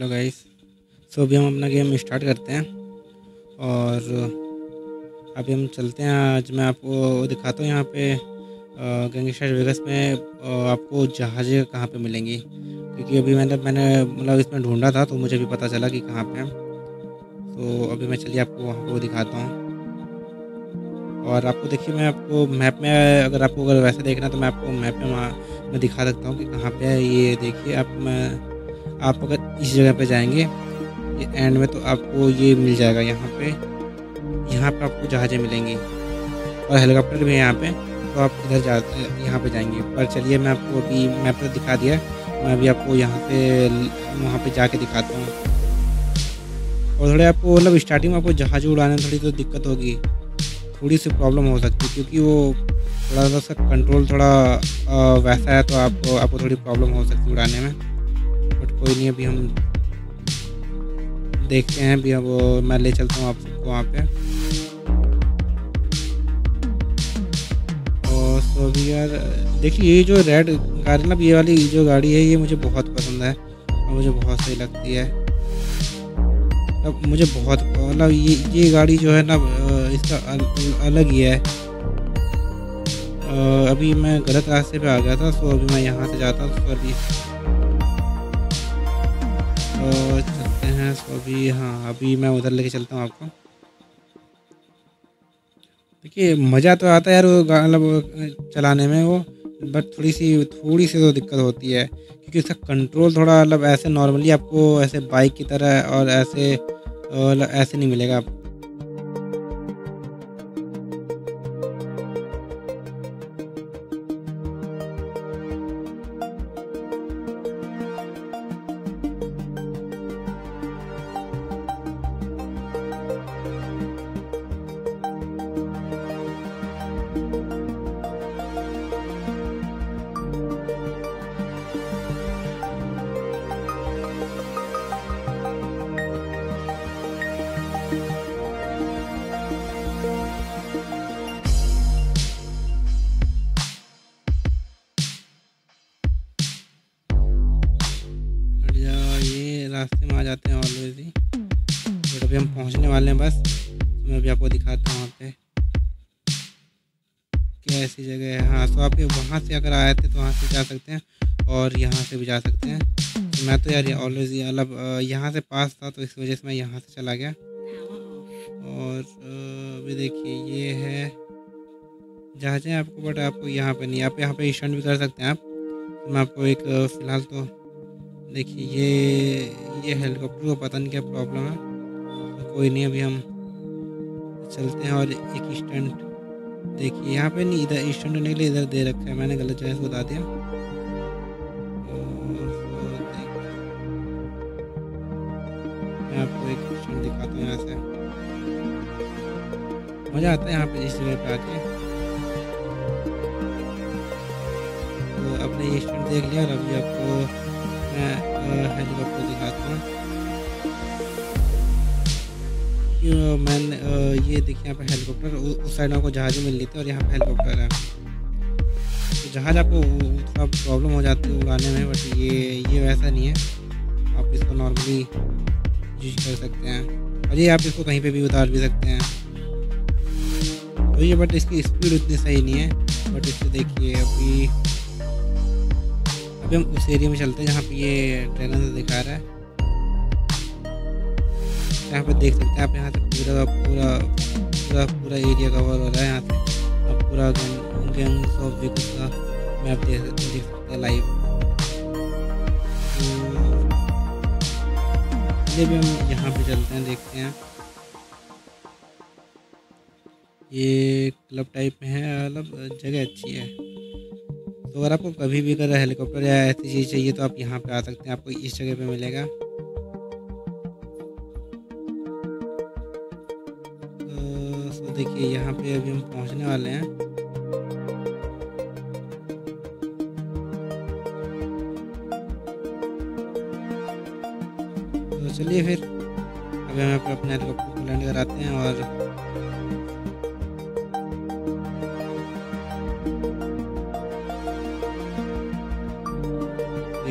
Hello guys. सो अभी हम अपना गेम स्टार्ट करते हैं और अभी हम चलते हैं। आज मैं आपको दिखाता हूँ यहाँ पे गैंगस्टर वेगास में आपको जहाज़ें कहाँ पे मिलेंगी, क्योंकि अभी मैंने मतलब इसमें ढूंढा था तो मुझे भी पता चला कि कहाँ पे है। तो अभी मैं चलिए आपको वहाँ पे वो दिखाता हूँ। और आपको देखिए, मैं आपको मैप में अगर वैसे देखना तो मैं आपको मैप में वहाँ मैं दिखा सकता हूँ कि कहाँ पे है। ये देखिए आप अगर इस जगह पे जाएंगे ये एंड में तो आपको ये मिल जाएगा। यहाँ पे आपको जहाज़ें मिलेंगी और हेलीकॉप्टर भी है यहाँ पे। तो आप यहाँ पे जाएंगे। पर चलिए, मैं आपको अभी मैप पे दिखा दिया, मैं अभी आपको वहाँ पे जाके दिखाता हूँ। और थोड़े आपको मतलब स्टार्टिंग में आपको जहाज़ उड़ाने में थोड़ी तो दिक्कत होगी, थोड़ी सी प्रॉब्लम हो सकती है, क्योंकि वो थोड़ा सा उसका कंट्रोल थोड़ा वैसा है, तो आपको थोड़ी प्रॉब्लम हो सकती है उड़ाने में। बट कोई नहीं, अभी हम देखते हैं। अभी अब मैं ले चलता हूँ आप सबको वहाँ पे। और तो अभी यार देखिए, ये जो रेड गाड़ी ना, ये वाली जो गाड़ी है ये मुझे बहुत पसंद है और मुझे बहुत सही लगती है। अब मुझे बहुत मतलब ये गाड़ी जो है ना इसका अलग ही है। अभी मैं गलत रास्ते पे आ गया था, तो अभी मैं यहाँ से जाता हूँ। तो अभी चलते हैं। तो अभी अभी मैं उधर लेके चलता हूँ आपको। देखिए, मज़ा तो आता है यार वो मतलब चलाने में वो, बट थोड़ी सी तो दिक्कत होती है, क्योंकि उसका कंट्रोल थोड़ा मतलब ऐसे नॉर्मली आपको ऐसे बाइक की तरह और ऐसे नहीं मिलेगा आपको। ये रास्ते में आ जाते हैं ऑलवेज ही। बट अभी हम पहुंचने वाले हैं बस। तो मैं अभी आपको दिखाता हूँ वहाँ पे क्या ऐसी जगह है। हाँ, तो आप वहाँ से अगर आए थे तो वहाँ से जा सकते हैं और यहाँ से भी जा सकते हैं। तो मैं तो यार ऑलवेज मतलब यहाँ से पास था, तो इस वजह से मैं यहाँ से चला गया। और अभी देखिए, ये है जहाज़ें आपको, बट आपको यहाँ पे नहीं, आप यहाँ पे स्टंट भी कर सकते हैं आप। तो मैं आपको एक फ़िलहाल तो देखिए, ये हेलीकॉप्टर को पता नहीं क्या प्रॉब्लम है। तो कोई नहीं, अभी हम चलते हैं। और एक स्टंट देखिए, यहाँ पे नहीं, इधर स्टंट होने के लिए इधर दे रखा है, मैंने गलत जगह से बता दिया। मैं आपको एक स्टंट दिखाता हूँ यहाँ से। मज़ा आता है यहाँ पे इस जगह पे आके। तो आपने ये स्टंट देख लिया और अभी आपको मैं हेलीकॉप्टर दिखाता हूँ। मैंने ये देखिए, यहाँ पे हेलीकॉप्टर, उस साइड में आपको जहाज़ मिल रही थी और यहाँ पे हेलीकॉप्टर है। तो जहाज़ आपको थोड़ा प्रॉब्लम हो जाती है उड़ाने में, बट ये वैसा नहीं है, आप इसको नॉर्मली यूज कर सकते हैं। और ये आप इसको कहीं पे भी उतार भी सकते हैं। तो ये बट इसकी स्पीड उतनी सही नहीं है। बट इससे देखिए, अभी हम उस एरिया में चलते हैं जहाँ पे ये ड्रैगन से दिखा रहा है। यहाँ पे देख सकते हैं आप, यहाँ से पूरा पूरा पूरा पूरा एरिया कवर हो रहा है। यहाँ से आप पूरा गैंग्स ऑफ वेगास का मैप देख सकते हैं लाइव। तो भी हम यहाँ पे चलते हैं, देखते हैं। ये क्लब टाइप में है, मतलब जगह अच्छी है। तो अगर आपको कभी भी अगर हेलीकॉप्टर या ऐसी चीज़ चाहिए तो आप यहाँ पे आ सकते हैं, आपको इस जगह पे मिलेगा। तो देखिए, यहाँ पे अभी हम पहुँचने वाले हैं। तो चलिए फिर अभी हम अपने हेलीकॉप्टर को लैंड कराते हैं। और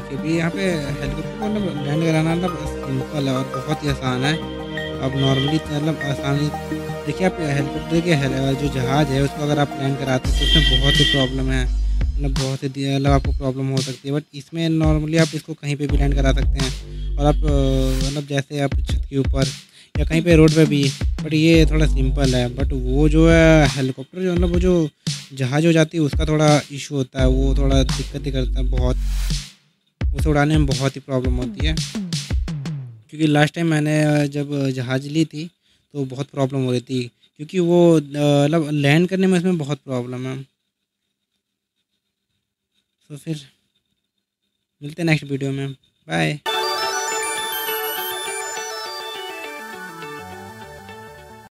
के भी यहाँ पे हेलीकॉप्टर को मतलब लैंड कराना मतलब सिंपल है और बहुत ही आसान है। अब नॉर्मली मतलब आसानी देखिए, आप हेलीकॉप्टर के जो जहाज़ है उसको अगर आप लैंड कराते हैं तो उसमें बहुत ही प्रॉब्लम है, मतलब बहुत ही मतलब आपको प्रॉब्लम हो सकती है। बट इसमें नॉर्मली आप इसको कहीं पे भी लैंड करा सकते हैं और आप मतलब जैसे आप छत के ऊपर या कहीं पे रोड पे भी। बट ये थोड़ा सिंपल है। बट वो जो है हेलीकॉप्टर जो मतलब वो जो जहाज़ हो जाती है उसका थोड़ा इशू होता है, वो थोड़ा दिक्कत ही करता है बहुत। उसे उड़ाने में बहुत ही प्रॉब्लम होती है, क्योंकि लास्ट टाइम मैंने जब जहाज़ ली थी तो बहुत प्रॉब्लम हो रही थी, क्योंकि वो मतलब लैंड करने में इसमें बहुत प्रॉब्लम है। तो फिर मिलते हैं नेक्स्ट वीडियो में। बाय।